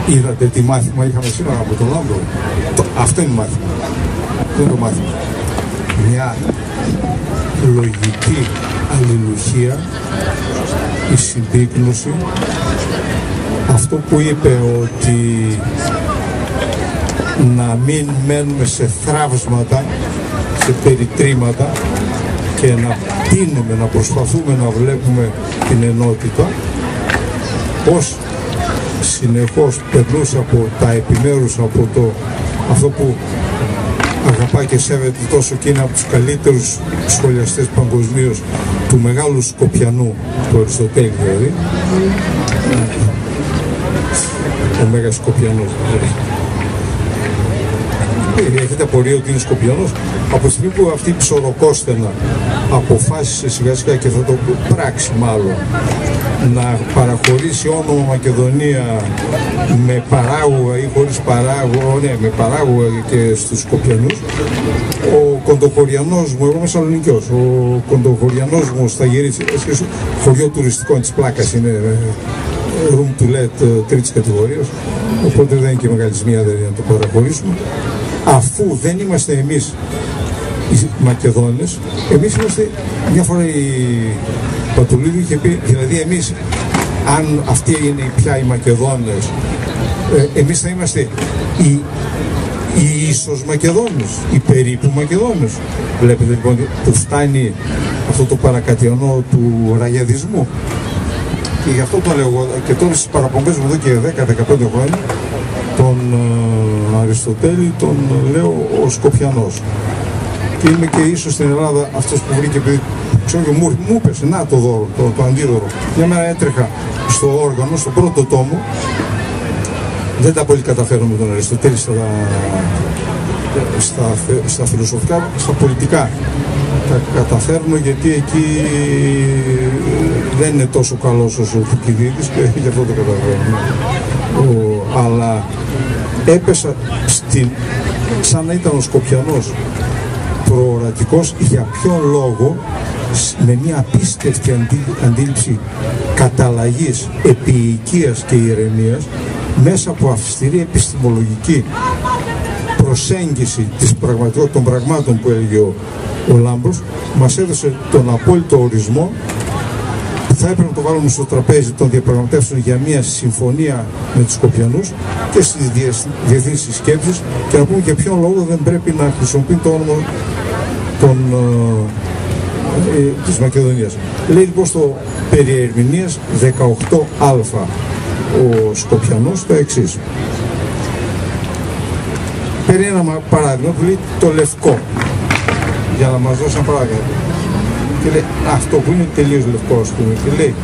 Είδατε τι μάθημα είχαμε σήμερα από τον Λάμπρο. Αυτό είναι μάθημα. Αυτό είναι το μάθημα. Μια λογική αλληλουχία, η συμπίκνωση, αυτό που είπε ότι να μην μένουμε σε θραύσματα, σε περιτρήματα και να τίνουμε, να προσπαθούμε να βλέπουμε την ενότητα, πως συνεχώς περνούσε από τα επιμέρους, από αυτό που αγαπά και σέβεται τόσο και είναι από τους καλύτερους σχολιαστές παγκοσμίως, του μεγάλου Σκοπιανού, του Αριστοτέλη δηλαδή, ο Μέγας Σκοπιανός. Έχετε απορία ότι είναι Σκοπιανός? Από τη στιγμή που αυτή η ψωροκόστενα αποφάσισε σιγά σιγά, και θα το πράξει μάλλον, να παραχωρήσει όνομα Μακεδονία με παράγωγα ή χωρίς παράγωγα, ναι, με παράγωγα και στους Σκοπιανούς, ο Κοντοχωριανός μου, εγώ είμαι Σαλονικιός, ο Κοντοχωριανός μου στα Γυρίτσια, χωριό τουριστικό της πλάκας είναι, room to let τρίτης κατηγορίας, οπότε δεν είναι και μεγάλη ζημία δηλαδή να το παραχωρήσουμε. Αφού δεν είμαστε εμείς οι Μακεδόνες, εμείς είμαστε, μια φορά η Πατουλίδου είχε πει, δηλαδή εμείς, αν αυτοί είναι πια οι Μακεδόνες, εμείς θα είμαστε οι ίσως Μακεδόνες, οι περίπου Μακεδόνες. Βλέπετε λοιπόν που φτάνει αυτό το παρακατιανό του ραγιαδισμού. Και γι' αυτό το λέω εγώ, και τώρα στις παραπομπές μου εδώ και 10-15 χρόνια, τον Αριστοτέλη τον λέω ο Σκοπιανός. Και είμαι και ίσως στην Ελλάδα αυτός που βρήκε, επειδή ξέρω και μου έπεσε, να το δώρο, το αντίδωρο. Μια μέρα έτρεχα στο όργανο, στο πρώτο τόμο, δεν τα πολύ καταφέρω με τον Αριστοτέλη στα φιλοσοφικά, στα πολιτικά. Τα καταφέρνω γιατί εκεί δεν είναι τόσο καλός όσο ο Θουκυδίδης και γι' αυτό το καταφέρνω. Αλλά έπεσα σαν να ήταν ο Σκοπιανός προορατικός, για ποιον λόγο, με μια απίστευτη αντίληψη καταλλαγής, επιοικίας και ηρεμίας, μέσα από αυστηρή επιστημολογική προσέγγιση των πραγμάτων που έλεγε ο Λάμπρος, μας έδωσε τον απόλυτο ορισμό. Θα έπρεπε να το βάλουμε στο τραπέζι των διαπραγματεύσεων για μια συμφωνία με τους Σκοπιανούς και στις διεθνείς συσκέψεις, και να πούμε για ποιον λόγο δεν πρέπει να χρησιμοποιεί το όνομα της Μακεδονίας. Λέει λοιπόν στο περί ερμηνείας 18α ο Σκοπιανός το εξής. Παίρνει ένα παράδειγμα που λέει το λευκό, για να μας δώσει ένα παράδειγμα. Και λέει αυτό που είναι τελείως λευκό, ας πούμε, και λέει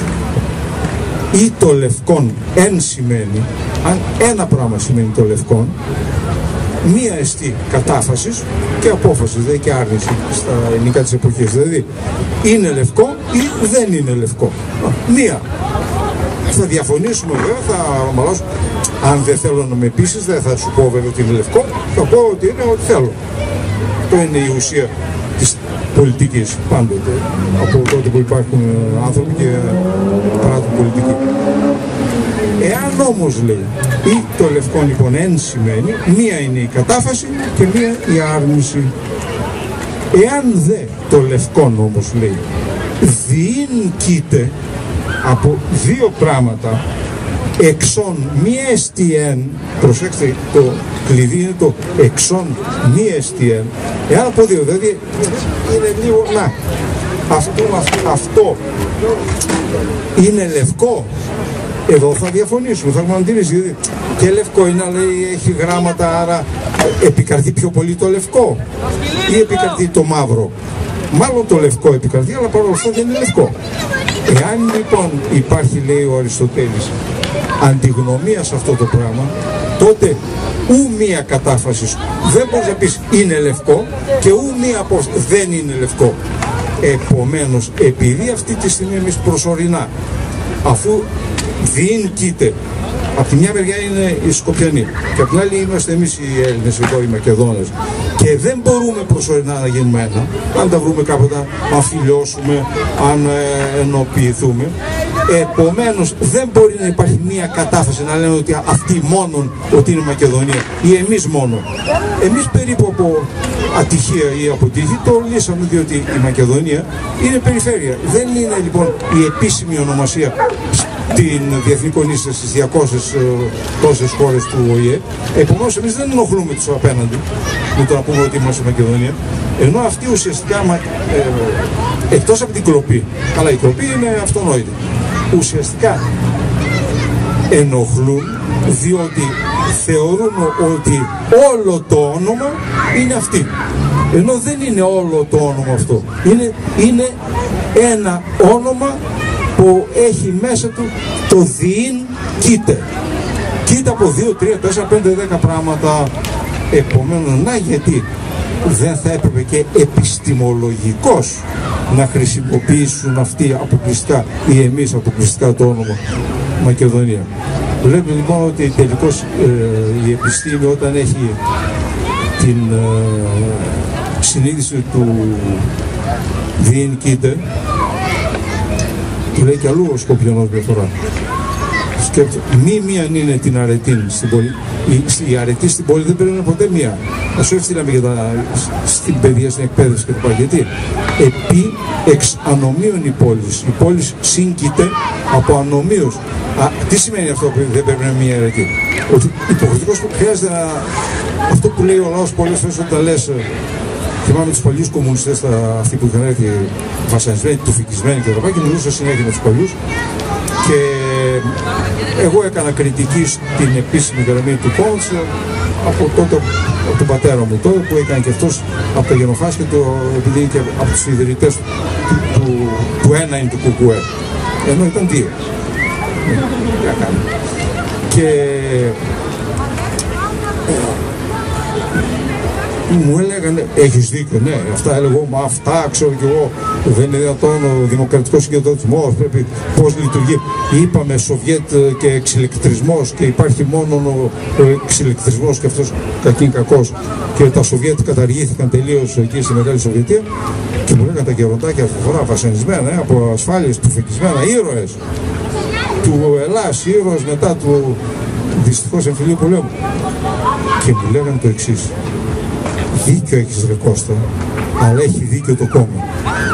ή το λευκόν εν σημαίνει, αν ένα πράγμα σημαίνει το λευκόν, μία εστί κατάφασης και απόφασης, δηλαδή και άρνηση στα ελληνικά της εποχής, δηλαδή είναι λευκό ή δεν είναι λευκό, μία. Θα διαφωνήσουμε βέβαια, θα μαλώσουμε. Αν δεν θέλω να με πείσεις, δεν θα σου πω βέβαια ότι είναι λευκό, θα πω ότι είναι ό,τι θέλω. Αυτό είναι η ουσία της πολιτικής πάντοτε, από τότε που υπάρχουν άνθρωποι και παρά την πολιτική. Εάν όμως λέει ή το λευκό λοιπόν εν σημαίνει, μία είναι η κατάφαση και μία η άρνηση. Εάν δε το λευκό όμως λέει διήν κοίται από δύο πράγματα, εξών μη εστιέν, προσέξτε το κλειδί είναι το εξών μη εστιέν, εάν από δύο, δηλαδή είναι λίγο, να, αυτό είναι λευκό, εδώ θα διαφωνήσουμε, θα έχουμε αντίρρηση, δηλαδή και λευκό είναι, αλλά έχει γράμματα, άρα επικρατεί πιο πολύ το λευκό ή επικρατεί το μαύρο. Μάλλον το λευκό επικρατεί, αλλά παρόλο αυτό δεν είναι λευκό. Εάν λοιπόν υπάρχει, λέει ο Αριστοτέλης, αντιγνωμία σε αυτό το πράγμα, τότε ου μία κατάφαση δεν μπορείς να πεις είναι λευκό και ου μία δεν είναι λευκό. Επομένως, επειδή αυτή τη στιγμή εμείς προσωρινά, αφού διήν κοίται, από τη μια μεριά είναι οι Σκοπιανοί και από την άλλη είμαστε εμείς οι Έλληνες, οι Μακεδόνες, και δεν μπορούμε προσωρινά να γίνουμε ένα, αν τα βρούμε κάποτε, αν φιλιώσουμε, αν ενοποιηθούμε, Επομένως δεν μπορεί να υπάρχει μία κατάφαση να λένε ότι αυτοί μόνον ότι είναι Μακεδονία ή εμείς μόνο. Εμείς περίπου από ατυχία ή από τύχη το λύσαμε, διότι η Μακεδονία είναι περιφέρεια. Δεν είναι λοιπόν η επίσημη ονομασία στην διεθνή κονίσια στις 200 τόσες χώρες του ΟΗΕ. Επομένως εμείς δεν ενοχλούμε τους απέναντι με το να πούμε ότι είμαστε Μακεδονία, ενώ αυτοί ουσιαστικά εκτός από την κλοπή, αλλά η κλοπή είναι αυτονόητη, ουσιαστικά ενοχλούν διότι θεωρούν ότι όλο το όνομα είναι αυτή, ενώ δεν είναι όλο το όνομα αυτό, είναι ένα όνομα που έχει μέσα του το διήν κοίτε. Κοίτα από 2, 3, 4, 5, 10 πράγματα. Επομένως, να γιατί δεν θα έπρεπε και επιστημολογικώς να χρησιμοποιήσουν αυτοί αποκλειστικά ή εμείς αποκλειστικά το όνομα Μακεδονία. Βλέπουμε λοιπόν ότι τελικώς η επιστήμη όταν έχει την συνείδηση του διήν κοίτε, του λέει κι αλλού ο Σκοπιανός μια φορά. Μίαν είναι την αρετή στην πόλη. Η αρετή στην πόλη δεν πρέπει να είναι ποτέ μία. Να σου έφτιαναμε στην παιδεία, στην εκπαίδευση κτλ. Γιατί επί εξ ανομίων η πόλη. Η πόλη σύγκειται από ανομίους. Τι σημαίνει αυτό που δεν πρέπει να είναι μία αρετή? Ότι υποχρεωτικώς χρειάζεται να. Αυτό που λέει ο λαός πολλές φορές όταν λες. Θυμάμαι τους παλιούς κομμουνιστές, αυτοί που είχαν έρθει βασανισμένοι, τουφικισμένοι κτλ. Και μιλούσα συνέχεια με τους παλιούς. Και εγώ έκανα κριτική στην επίσημη γραμμή του κόμματος από τότε, από τον πατέρα μου τότε, που έκανε και αυτός από τα γενοφάσια του, επειδή είναι και από τους ιδρυτές του ένα είναι του ΚΚΕ. Ενώ ήταν δύο. Και μου έλεγαν, έχεις δίκιο, ναι, αυτά έλεγω, μα αυτά ξέρω κι εγώ, δεν είναι δυνατόν ο δημοκρατικός συγκεντρωτισμός, πρέπει πώς λειτουργεί. Είπαμε Σοβιέτ και εξηλεκτρισμός και υπάρχει μόνο ο εξηλεκτρισμός και αυτός κακήν κακός και τα Σοβιέτ καταργήθηκαν τελείως εκεί στη Μεγάλη Σοβιετία και μου λέγανε τα γεροντάκια αυτή τη φορά βασανισμένα από ασφάλειες, τουφεκισμένα, ήρωες του Ελλάς, ήρωες μετά του δυστυχώς εμφυλίου πολέμου και μου λέγανε το εξής. Δίκιο έχεις ρε Κώστα, αλλά έχει δίκιο το κόμμα.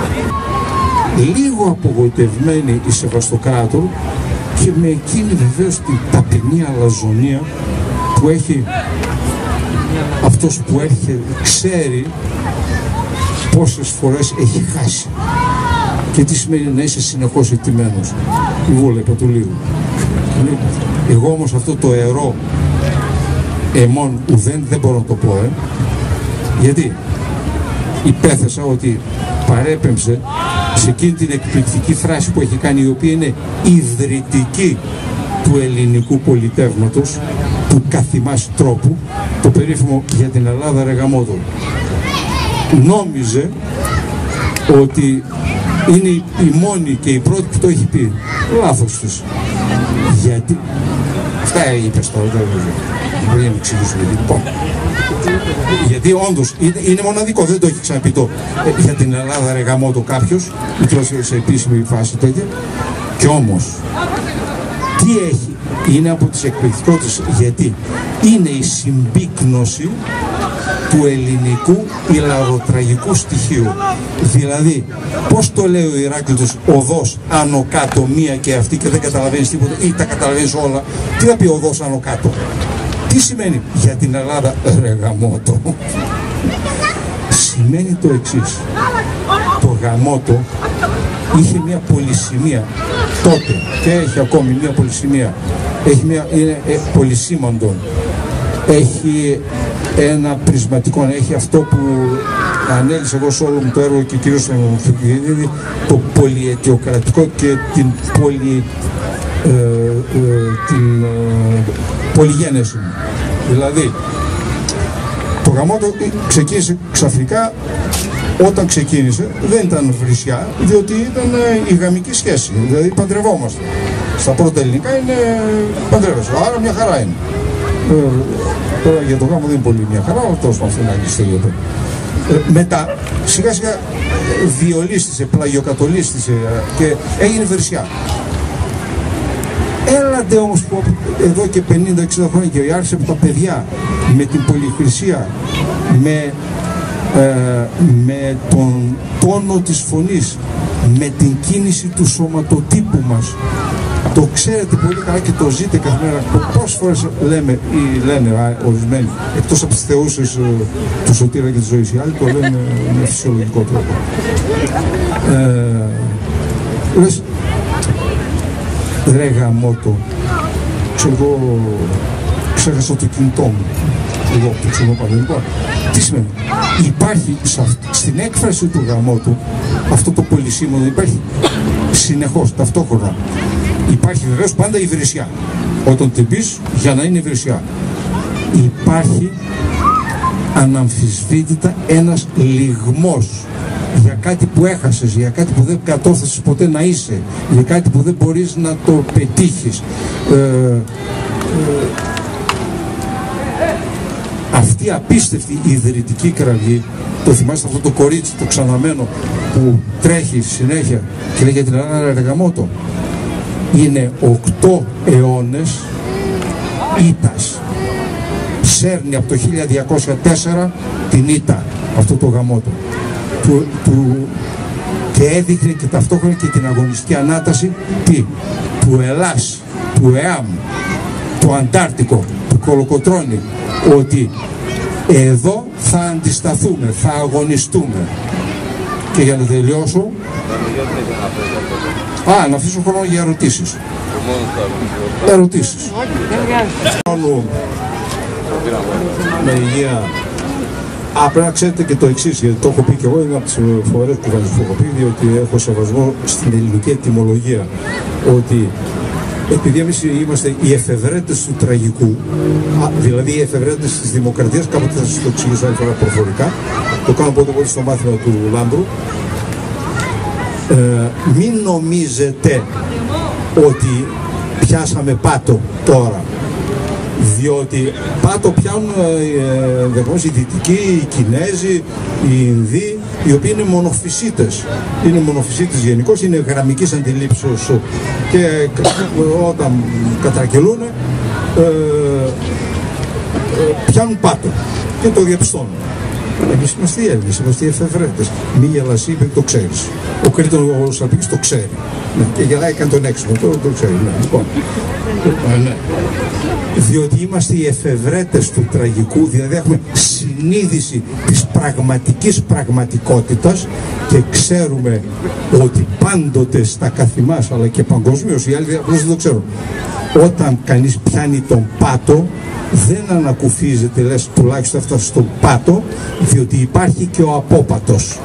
Λίγο απογοητευμένη η Σεβαστοκράτορ και με εκείνη βεβαίως την ταπεινή αλαζονία που έχει αυτός που έρχεται, ξέρει πόσες φορές έχει χάσει και τι σημαίνει να είσαι συνεχώς ετοιμένος. Η Βούλεπα του λίγου. Εγώ όμως αυτό το ερώ εμών ουδέν δεν μπορώ να το πω, γιατί υπέθεσα ότι παρέπεμψε σε εκείνη την εκπληκτική φράση που έχει κάνει, η οποία είναι ιδρυτική του ελληνικού πολιτεύματος, του καθημάς τρόπου, το περίφημο για την Ελλάδα ρε γαμότο. Νόμιζε ότι είναι η μόνη και η πρώτη που το έχει πει. Λάθος τους. Γιατί αυτά είπες τώρα, δεν μπορεί να εξηγήσουμε λοιπόν. Γιατί όντως είναι μοναδικό, δεν το έχει ξαναπεί το για την Ελλάδα ρε γαμώτο κάποιος, σε επίσημη φάση τέτοια. Και όμως, τι έχει, είναι από τις εκπληκτικότητες, γιατί είναι η συμπίκνωση του ελληνικού ηλαροτραγικού στοιχείου. Δηλαδή, πώς το λέει ο Ηράκλειτος, οδός άνω κάτω μία και αυτή και δεν καταλαβαίνεις τίποτα ή τα καταλαβαίνεις όλα. Τι θα πει οδός άνω κάτω? Τι σημαίνει για την Ελλάδα ρε γαμώτο? Σημαίνει το εξής. Το γαμώτο είχε μια πολυσημεία τότε και έχει ακόμη μια πολυσημεία. Είναι πολυσήμαντον. Έχει ένα πρισματικό, έχει αυτό που ανέλησα εγώ σε όλο μου το έργο και κυρίως στον Θουκυδίδη, το πολυαιτιοκρατικό και την πολυγένεση μου. Δηλαδή, το γαμώτο ξεκίνησε ξαφνικά, όταν ξεκίνησε δεν ήταν βρισιά, διότι ήταν η γαμική σχέση, δηλαδή παντρευόμαστε. Στα πρώτα ελληνικά είναι παντρεύεσαι, άρα μια χαρά είναι. Τώρα για το γάμο δεν είναι πολύ μια χαρά, αλλά τόσο αυτό είναι άλλη ιστορία. Μετά σιγά σιγά διολίστησε, πλαγιοκατολίστησε και έγινε βρισιά. Έλατε όμως που εδώ και 50-60 χρόνια και άρχισε από τα παιδιά με την πολυχρησία, με τον τόνο της φωνής, με την κίνηση του σωματοτύπου μας. Το ξέρετε πολύ καλά και το ζείτε καθημερινά. Πόσες φορές λέμε ή λένε ορισμένοι, εκτός από τις θεούσες του Σωτήρα και της ζωής, οι άλλοι το λένε με φυσιολογικό τρόπο. Λες, ρε γαμώτο, ξέρω εγώ, ξέχασα το κινητό μου. Εγώ το ξέρω πάντα. Λοιπόν, τι σημαίνει? Υπάρχει στην έκφραση του γαμώτου αυτό το πολυσήμωνο, υπάρχει συνεχώς, ταυτόχρονα. Υπάρχει βεβαίως πάντα η βρυσιά. Όταν την πεις, για να είναι βρυσιά. Υπάρχει αναμφισβήτητα ένας λιγμός για κάτι που έχασες, για κάτι που δεν κατόρθωσες ποτέ να είσαι, για κάτι που δεν μπορείς να το πετύχεις. Αυτή η απίστευτη ιδρυτική κραυγή, το θυμάστε αυτό το κορίτσι, το ξαναμένο, που τρέχει συνέχεια και λέει για την Ελλάδα Γαμώτο, είναι 8 αιώνες ήττας. Σέρνει από το 1204 την ήττα, αυτό το Γαμώτο. Και έδειχνε και ταυτόχρονα και την αγωνιστική ανάταση του Ελλάς, του ΕΑΜ, του Αντάρτικο, του Κολοκοτρώνη, ότι εδώ θα αντισταθούμε, θα αγωνιστούμε. Και για να τελειώσω, να αφήσω χρόνο για ερωτήσεις. Ερωτήσεις. Με υγεία. Πρέπει να ξέρετε και το εξής, γιατί το έχω πει και εγώ, είναι από τις φοβερές κουβέντες που έχω πει, διότι έχω σεβασμό στην ελληνική ετυμολογία, ότι επειδή εμείς είμαστε οι εφευρέτες του τραγικού, δηλαδή οι εφευρέτες της δημοκρατίας, κάποτε θα σας το εξηγήσω άλλη φορά προφορικά, το κάνω πότε πολύ στο μάθημα του Λάμπρου, μην νομίζετε ότι πιάσαμε πάτο τώρα, διότι πάτο πιάνουν οι Δυτικοί, οι Κινέζοι, οι Ινδοί, οι οποίοι είναι μονοφυσίτες. Είναι μονοφυσίτες γενικώς, είναι γραμμικής αντιλήψεως και όταν κατρακελούν πιάνουν πάτο και το διαπιστώνουν. Εμείς είμαστε οι Έλληνες, είμαστε οι εφευρέτες. Μη γελασί, είπε, το ξέρεις. Ο Κρήτον ο Σαλπίκης το ξέρει. Ναι, και γελάει, κάνει τον έξυπνο, το ξέρει. Ναι, λοιπόν. Ναι. Διότι είμαστε οι εφευρέτες του τραγικού, δηλαδή έχουμε συνείδηση της πραγματικής πραγματικότητας και ξέρουμε ότι πάντοτε στα καθημάς, αλλά και παγκοσμίως, οι άλλοι απλώς δεν το ξέρουν, όταν κανείς πιάνει τον πάτο, δεν ανακουφίζεται, λες τουλάχιστον έφτασε στον πάτο, διότι υπάρχει και ο απόπατος.